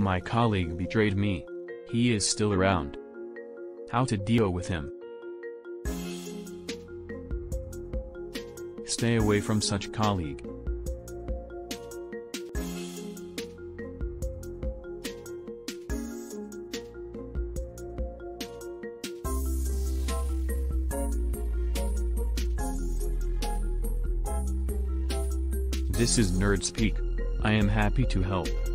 My colleague betrayed me. He is still around. How to deal with him? Stay away from such colleague. This is Nerd Speak. I am happy to help.